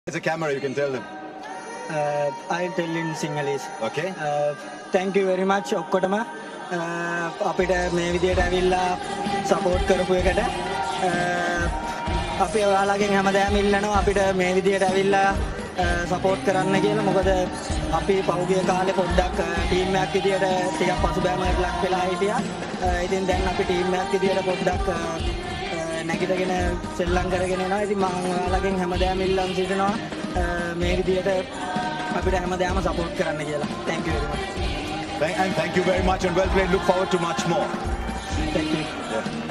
It's a camera, you can tell them. I'll tell in Sinhalese. Okay. Thank you very much ඔක්කොටම අපිට මේ විදියට ඇවිල්ලා support කරපු එකට අපි ඔයාලගෙන් හැමදාම ඉල්ලනවා අපිට මේ විදියට ඇවිල්ලා සපෝට් කරන්න කියලා. මොකද අපි පහුගිය කාලේ පොඩ්ඩක් ටීම් එකක් විදියට ටිකක් පසුබෑමකට ලක් වෙලා හිටියා. ඉතින් දැන් අපි ටීම් එකක් විදියට පොඩ්ඩක් නැගිටගෙන සෙල්ලම් කරගෙන යනවා. ඉතින් මම ඔයාලගෙන් හැමදාම ඉල්ලන් සිටිනවා මේ විදියට අපිට හැමදාම සපෝට් කරන්න කියලා. Thank you very much. Thank you very much and well played. Look forward to much more. Thank you. Yeah.